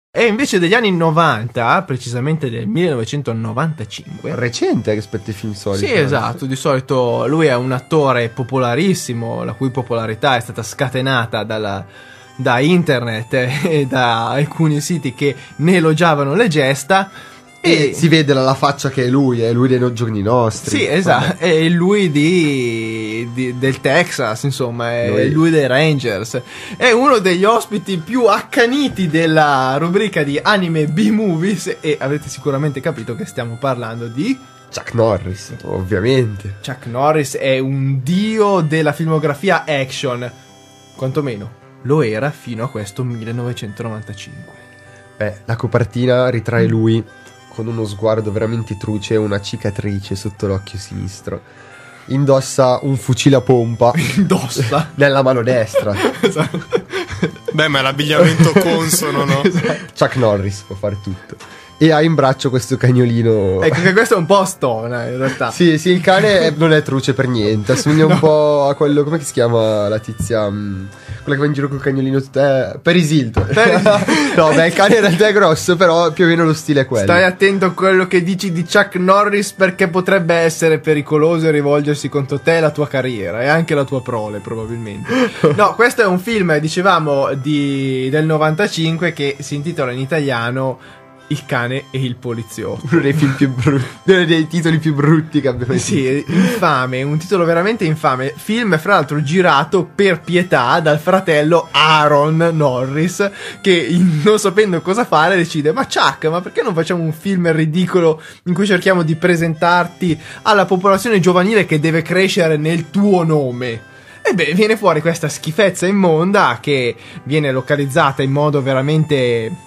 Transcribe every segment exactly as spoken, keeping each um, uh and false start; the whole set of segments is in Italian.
E invece degli anni novanta, precisamente del millenovecentonovantacinque. Recente rispetto ai film soliti. Sì, esatto, di solito lui è un attore popolarissimo, la cui popolarità è stata scatenata dalla, da internet e da alcuni siti che ne elogiavano le gesta. E, e si vede dalla faccia che è lui, è lui dei giorni nostri. Sì, esatto, è lui di, di, del Texas, insomma, è lui. lui dei Rangers. È uno degli ospiti più accaniti della rubrica di anime B-movies e avete sicuramente capito che stiamo parlando di Chuck Norris, ovviamente. Chuck Norris è un dio della filmografia action, quantomeno lo era fino a questo millenovecentonovantacinque. Beh, la copertina ritrae lui con uno sguardo veramente truce e una cicatrice sotto l'occhio sinistro. Indossa un fucile a pompa. Indossa? Nella mano destra. Esatto. Beh, ma è l'abbigliamento consono, no? Esatto. Chuck Norris può fare tutto. E ha in braccio questo cagnolino. Ecco che questo è un po' stona in realtà. Sì, sì, il cane è, non è truce per niente. Assomiglia no. un po' a quello. Come si chiama la tizia? Mh, quella che va in giro col cagnolino. Eh, Paris Hilton. No, beh, il cane in realtà è grosso, però più o meno lo stile è quello. Stai attento a quello che dici di Chuck Norris, perché potrebbe essere pericoloso e rivolgersi contro te e la tua carriera e anche la tua prole, probabilmente. No, questo è un film, dicevamo, di, del novantacinque che si intitola in italiano Il cane e il poliziotto. Uno dei film più brutti, uno dei titoli più brutti che abbiamo visto. Sì, infame, un titolo veramente infame. Film, fra l'altro, girato per pietà dal fratello Aaron Norris, che non sapendo cosa fare decide: ma Chuck, ma perché non facciamo un film ridicolo in cui cerchiamo di presentarti alla popolazione giovanile che deve crescere nel tuo nome? E beh, viene fuori questa schifezza immonda che viene localizzata in modo veramente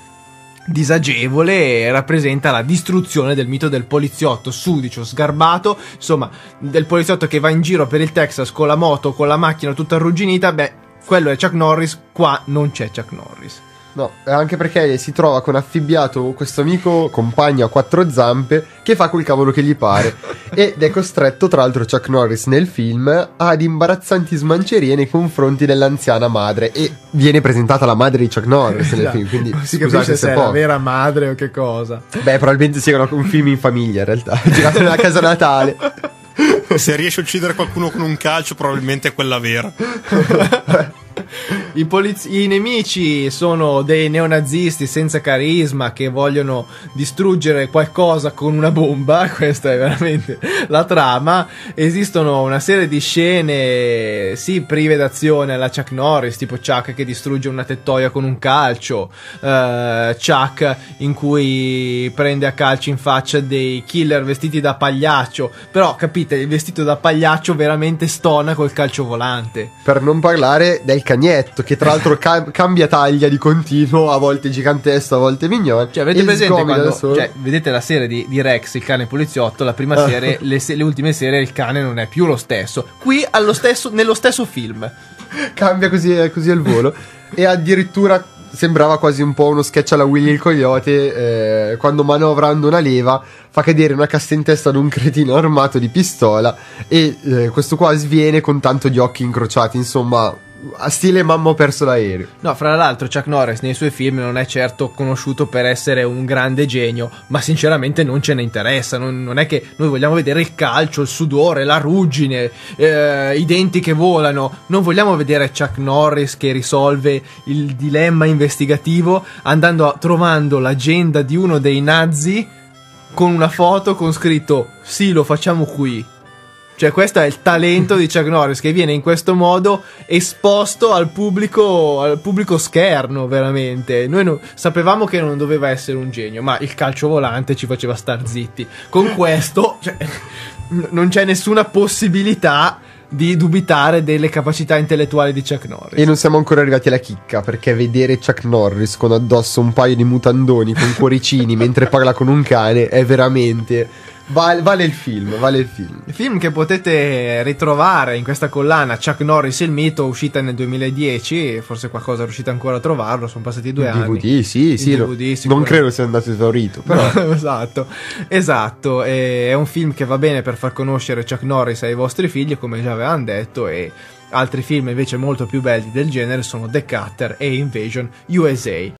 disagevole e rappresenta la distruzione del mito del poliziotto sudicio, sgarbato, insomma, del poliziotto che va in giro per il Texas con la moto, con la macchina tutta arrugginita. Beh, quello è Chuck Norris, qua non c'è Chuck Norris. No, anche perché si trova con affibbiato questo amico compagno a quattro zampe che fa quel cavolo che gli pare ed è costretto, tra l'altro Chuck Norris nel film, ad imbarazzanti smancerie nei confronti dell'anziana madre, e viene presentata la madre di Chuck Norris nel film, quindi non si scusate capisce se è poco. la vera madre o che cosa. Beh, probabilmente sia un film in famiglia in realtà, girato nella casa natale. Se riesce a uccidere qualcuno con un calcio, probabilmente è quella vera. I, poliz- I nemici sono dei neonazisti senza carisma che vogliono distruggere qualcosa con una bomba. Questa è veramente la trama. Esistono una serie di scene, sì, prive d'azione alla Chuck Norris, tipo Chuck che distrugge una tettoia con un calcio, uh, Chuck in cui prende a calci in faccia dei killer vestiti da pagliaccio. Però capite, il vestito da pagliaccio veramente stona col calcio volante. Per non parlare del cagnetto, che tra l'altro cam- cambia taglia di continuo, a volte gigantesco, a volte mignone. Cioè, avete presente quando, cioè, vedete la serie di, di Rex, il cane poliziotto, la prima serie, le, se- le ultime serie il cane non è più lo stesso. Qui allo stesso, nello stesso film cambia così, così al volo. E addirittura sembrava quasi un po' uno sketch alla Willy il Coyote, eh, quando manovrando una leva fa cadere una cassa in testa ad un cretino armato di pistola e eh, questo qua sviene con tanto di occhi incrociati, insomma a stile mamma ho perso l'aereo. No, fra l'altro Chuck Norris nei suoi film non è certo conosciuto per essere un grande genio, ma sinceramente non ce ne interessa. Non, non è che noi vogliamo vedere il calcio, il sudore, la ruggine, eh, i denti che volano. Non vogliamo vedere Chuck Norris che risolve il dilemma investigativo andando a, trovando l'agenda di uno dei nazi con una foto con scritto sì, lo facciamo qui. Cioè, questo è il talento di Chuck Norris, che viene in questo modo esposto al pubblico, al pubblico scherno, veramente. Noi no, sapevamo che non doveva essere un genio, ma il calcio volante ci faceva star zitti. Con questo, cioè, non c'è nessuna possibilità di dubitare delle capacità intellettuali di Chuck Norris. E non siamo ancora arrivati alla chicca, perché vedere Chuck Norris con addosso un paio di mutandoni con cuoricini mentre parla con un cane è veramente... Vale, vale il film, vale il film. Il film che potete ritrovare in questa collana, Chuck Norris il mito, uscita nel duemiladieci, forse qualcosa riuscite ancora a trovarlo, sono passati due D V D, anni. D V D, sì, sì, D V D, non credo sia andato esaurito, però. esatto, esatto, è un film che va bene per far conoscere Chuck Norris ai vostri figli, come già avevamo detto, e altri film invece molto più belli del genere sono The Cutter e Invasion U S A.